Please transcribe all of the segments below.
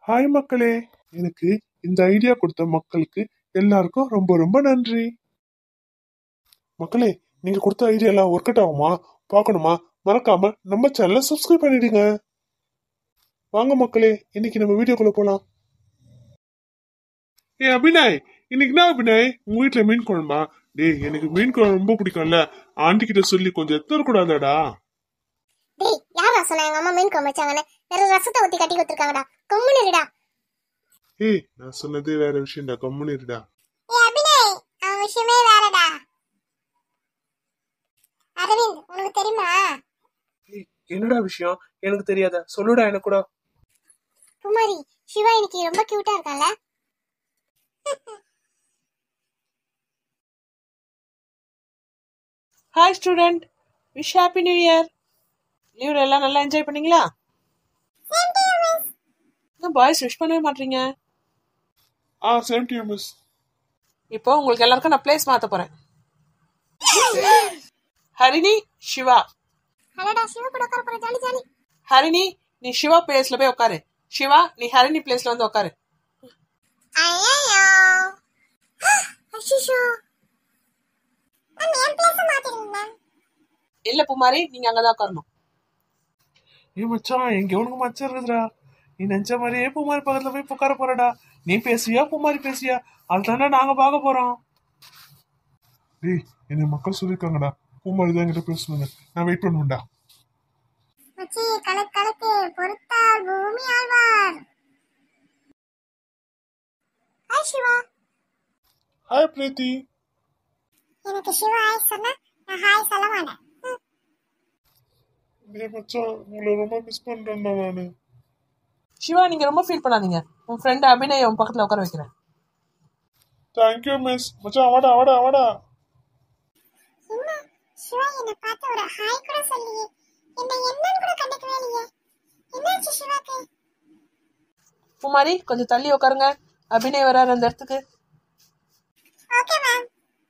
Hi மக்களே, எனக்கு இந்த ஐடியா கொடுத்த மக்களுக்கு எல்லாருக்கும் ரொம்ப ரொம்ப நன்றி. மக்களே, நீங்க கொடுத்த ஐடியா எல்லாம் ஒர்க் அவுட் ஆகுமா பார்க்கணுமா? மறக்காம நம்ம சேனலை சப்ஸ்கிரைப் பண்ணிடுங்க. வாங்க மக்களே, இன்னைக்கு நம்ம வீடியோக்குள்ள போலாம். அபிநாய், இன்னைக்கு என்ன அபிநாய், உங்க வீட்டுல மீன் குழம்பா? டேய், எனக்கு மீன் குழம்பு ரொம்ப பிடிக்கும்ல, ஆண்டி கிட்ட சொல்லி கொஞ்சம் எடுத்து கூடாதாடா? டேய், யாரா சொன்னா எங்க அம்மா மீன் குழம்பு வச்சாங்கன்னு? வேற ரசத்தை ஊத்தி கட்டி கொடுத்துருக்காங்கடா. கம்முனிருடா. ஏய், நான் சொன்னதே வேற விஷயம்டா, கம்முனிருடா. ஏய் அபிநய், அவன் விஷயமே வேறடா. அரவிந்த், உனக்கு தெரியுமா? என்னடா விஷயம்? எனக்கு தெரியாத, சொல்லுடா எனக்கு கூட. பூமாரி, சிவா இன்னைக்கு ரொம்ப கியூட்டா இருக்கான்ல? Hi student, wish happy new year. லீவ்ல எல்லாம் நல்லா என்ஜாய் பண்ணீங்களா? பாய்ஸ் விஷ் பண்ணவே மாட்டீங்க. Same to you miss. இப்போ உங்களுக்கு எல்லாருக்கும் நான் பிளேஸ் மாத்த போறேன். ஹரிணி, சிவா. ஹலோடா, சிவா கூட உட்கார போற. Jolly jolly. ஹரிணி, நீ சிவா பிளேஸ்ல போய் உட்காரு. சிவா, நீ ஹரிணி பிளேஸ்ல வந்து உட்காரு. ஐயோ அஷிஷோ, நான் என் பிளேஸ் மாத்திடுங்க. இல்ல பூமாரி, நீங்க அங்கதான் உட்காரணும். மச்சான், எங்க உனக்கு மச்சம் இருக்குதுடா. நீ நினைச்ச மாதிரியே பூமாரி பக்கத்துல போய் உட்கார போறடா. நீ பேசுவியா பூமாரி பேசுவியா? அதுதானே நாங்க பார்க்க போறோம். டேய், என்ன மக்கள் சொல்லிருக்காங்கடா, பூமாரி தான் என்கிட்ட பேசணுங்க. நான் வெயிட் பண்ணுவேன்டா. மச்சி, கலக்கு கலக்கு, பொறுத்தால் பூமி ஆழ்வார். ஹாய் சிவா. ஹாய் பிரீத்தி. எனக்கு சிவா ஹாய் சொன்னா நான் ஹாய் சொல்ல மாட்டேன். டேய் மச்சான், உங்களை ரொம்ப மிஸ் பண்றேன்டா நானு. சிவா, நீங்க ரொம்ப ஃபீல் பண்ணாதீங்க. உன் ஃப்ரெண்ட் அபிநய் உன் பக்கத்துல உட்கார வைக்கிறேன். Thank you miss. மச்சான், வாடா வாடா வாடா. என்ன சிவா, என்ன பார்த்து ஒரு ஹாய் கூட சொல்லியே, என்ன என்னன்னு கூட கண்டுக்கவே இல்லையே. என்னாச்சு சிவாக்கு? பூமாரி, கொஞ்சம் தள்ளி உட்காருங்க. அபிநய் வராரு அந்த இடத்துக்கு. Okay ma'am.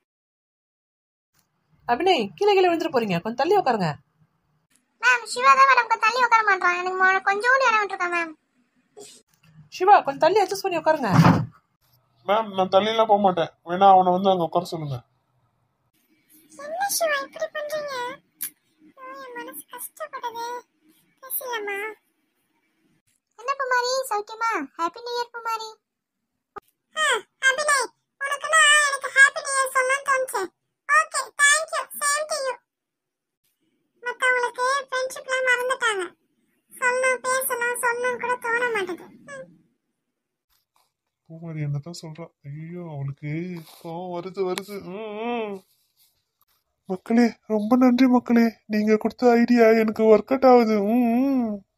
அபிநய், கீழே கீழே விழுந்துட்டு போறீங்க, கொஞ்சம் தள்ளி உட்காருங்க. மேம், சிவா தான் மேடம் கொஞ்சம் தள்ளி உட்கார மாட்டான். எனக்கு கொஞ்சோண்டு இடம் விட்டுருக்கேன் மேம். சிவா, கொஞ்சம் தள்ளி அட்ஜஸ்ட் பண்ணி உட்காருங்க. மேம், நான் தள்ளிலாம் போக மாட்டேன். வேணா அவனை வந்து அங்க உட்கார சொல்லுங்க. என்ன சிவா இப்படி பண்றீங்க? என் மனசு கஷ்டப்படுது. பேசலாமா? என்ன பூமாரி, சௌக்கியமா? Happy new year Poomari. Abhinay, உனக்குனா எனக்கு ஹாப்பி நியூ இயர் சொல்லணும்னு தோணுச்சு. Okay, thank you. Same to you. மத்தவங்களுக்கு ஃப்ரெண்ட்ஷிப்லாம் மறந்துட்டாங்க. சொல்லணும், பேசணும், சொல்லணும் கூட தோண மாட்டேது. பூமாரி என்னதான் சொல்றா? ஐயோ, அவளுக்கு கோவம் வருது. மக்களே, ரொம்ப நன்றி மக்களே. நீங்க கொடுத்த ஐடியா எனக்கு ஒர்க் அவுட் ஆகுது.